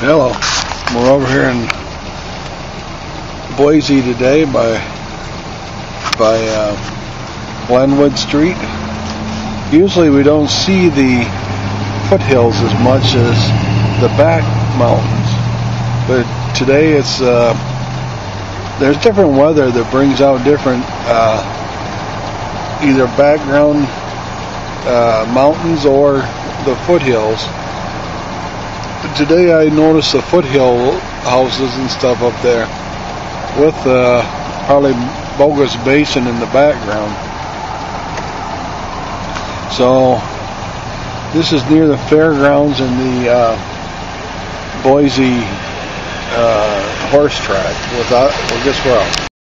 Hello, we're over here in Boise today by Glenwood Street. Usually we don't see the foothills as much as the back mountains, but today it's there's different weather that brings out different either background mountains or the foothills. Today I noticed the foothill houses and stuff up there with probably bogus basin in the background. So this is near the fairgrounds in the Boise horse track. Well, guess where?